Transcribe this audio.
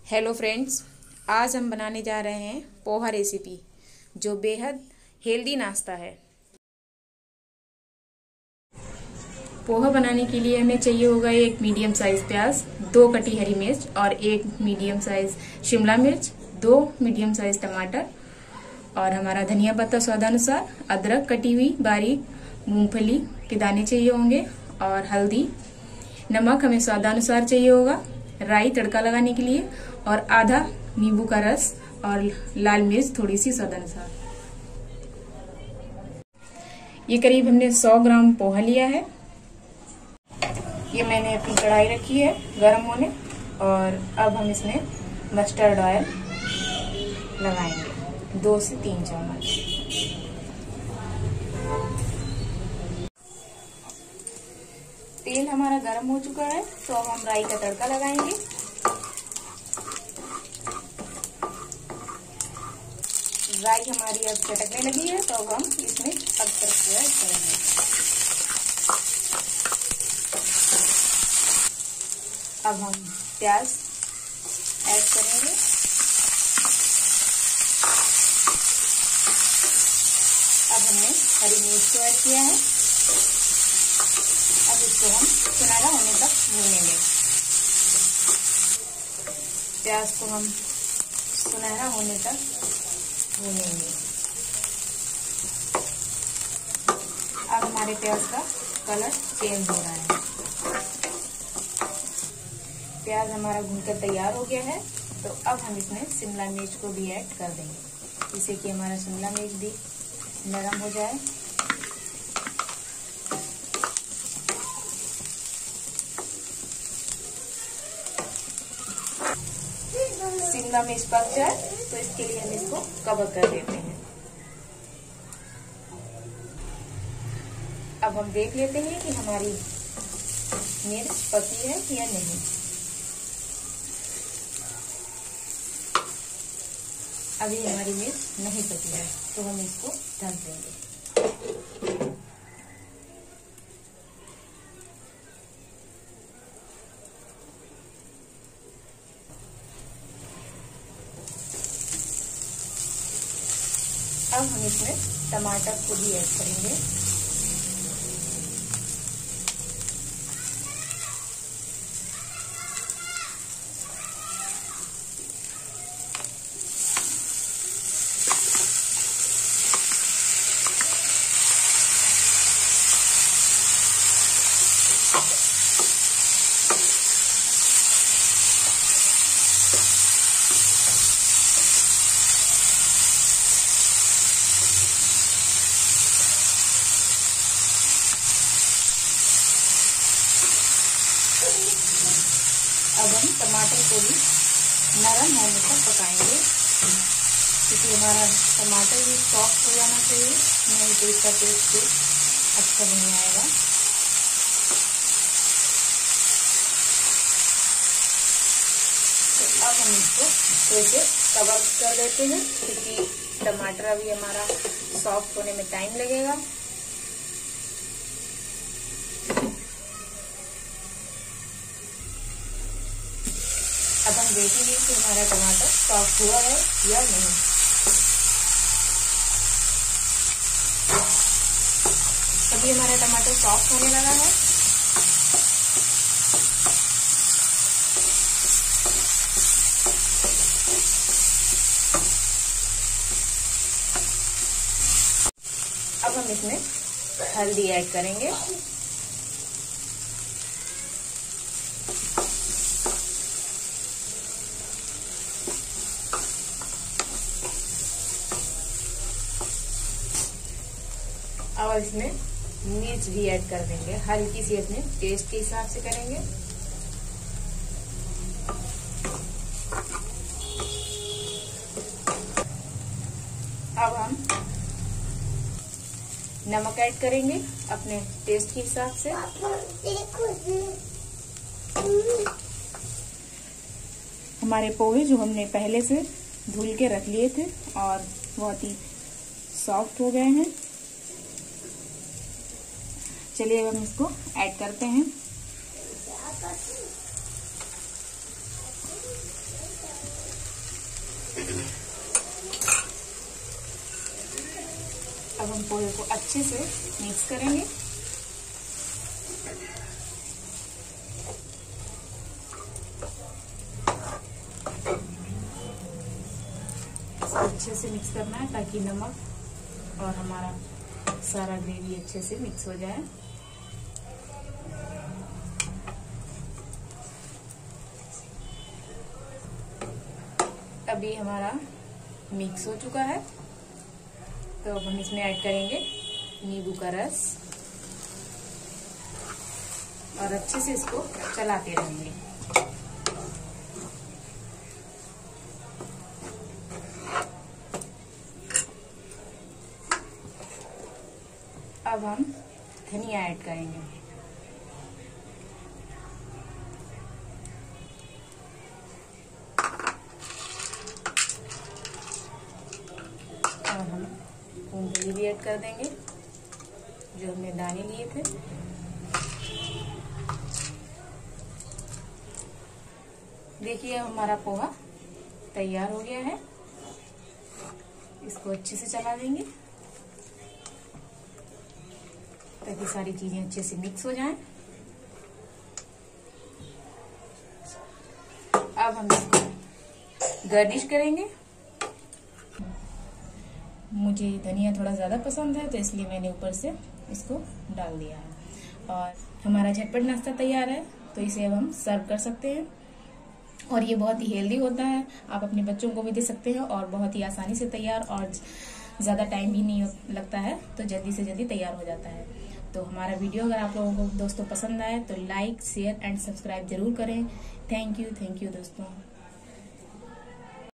Hello friends, आज हम बनाने जा रहे हैं पोहा रेसिपी, जो बेहद हेल्दी नाश्ता है। पोहा बनाने के लिए हमें चाहिए होगा एक मीडियम साइज प्याज, 2 कटी हरी मिर्च और एक मीडियम साइज शिमला मिर्च, 2 मीडियम साइज टमाटर और हमारा धनिया पत्ता स्वादानुसार, अदरक कटी हुई बारीक, मूंगफली के दाने चाहिए होंगे और हल्दी, नमक हमें स्वादानुसार चाहिए होगा, राई तड़का लगाने के लिए और आधा नींबू का रस और लाल मिर्च थोड़ी सी स्वादानुसार। ये करीब हमने 100 ग्राम पोहा लिया है। ये मैंने अपनी कढ़ाई रखी है गर्म होने और अब हम इसमें मस्टर्ड ऑयल लगाएंगे 2 से 3 चम्मच। तेल हमारा गर्म हो चुका है तो अब हम राई का तड़का लगाएंगे। राई हमारी अब चटकने लगी है तो अब हम इसमें अदरक को ऐड करेंगे। अब हम प्याज ऐड करेंगे। अब हमने हरी मिर्च को ऐड किया है। अब इसको हम सुनहरा होने तक भूनेंगे। प्याज को हम सुनहरा होने तक भूनेंगे। अब हमारे प्याज का कलर चेंज हो रहा है। प्याज हमारा भूनकर तैयार हो गया है तो अब हम इसमें शिमला मिर्च को भी ऐड कर देंगे, जिससे कि हमारा शिमला मिर्च भी नरम हो जाए। शिमला मिर्च पक जाए तो इसके लिए हम इसको कवर कर देते हैं। अब हम देख लेते हैं कि हमारी मिर्च पकी है या नहीं। अभी हमारी मिर्च नहीं पकी है तो हम इसको ढक देंगे। अब हम इसमें टमाटर को भी ऐड करेंगे। अब हम टमाटर को भी नरम होने तक पकाएंगे, क्योंकि हमारा टमाटर भी सॉफ्ट हो जाना चाहिए, नहीं तो इसका टेस्ट अच्छा नहीं आएगा। तो अब हम इसको अच्छे से कवर कर देते हैं, क्योंकि टमाटर अभी हमारा सॉफ्ट होने में टाइम लगेगा। अब हम देखेंगे कि हमारा टमाटर सॉफ्ट हुआ है या नहीं। अभी हमारा टमाटर सॉफ्ट होने लगा है। अब हम इसमें हल्दी ऐड करेंगे। और इसमें मिर्च भी ऐड कर देंगे, हल्की सी अपने टेस्ट के हिसाब से करेंगे। अब हम नमक ऐड करेंगे अपने टेस्ट के हिसाब से। हमारे पोहे जो हमने पहले से धुल के रख लिए थे और बहुत ही सॉफ्ट हो गए हैं। चलिए अब हम इसको ऐड करते हैं। पोहे को अच्छे से मिक्स करेंगे। इसको अच्छे से मिक्स करना है ताकि नमक और हमारा सारा ग्रेवी अच्छे से मिक्स हो जाए। अभी हमारा मिक्स हो चुका है, तो अब हम इसमें ऐड करेंगे नींबू का रस और अच्छे से इसको चलाते रहेंगे। अब हम धनिया ऐड करेंगे। और हम मूंगफली भी ऐड कर देंगे जो हमने दाने लिए थे। देखिए हमारा पोहा तैयार हो गया है। इसको अच्छे से चला देंगे ताकि सारी चीजें अच्छे से मिक्स हो जाएं। अब हम इसको गार्निश करेंगे। मुझे धनिया थोड़ा ज़्यादा पसंद है तो इसलिए मैंने ऊपर से इसको डाल दिया है। और हमारा झटपट नाश्ता तैयार है, तो इसे अब हम सर्व कर सकते हैं। और ये बहुत ही हेल्दी होता है, आप अपने बच्चों को भी दे सकते हैं और बहुत ही आसानी से तैयार, और ज़्यादा टाइम भी नहीं लगता है, तो जल्दी से जल्दी तैयार हो जाता है। तो हमारा वीडियो अगर आप लोगों को दोस्तों पसंद आए तो लाइक, शेयर एंड सब्सक्राइब जरूर करें। थैंक यू दोस्तों।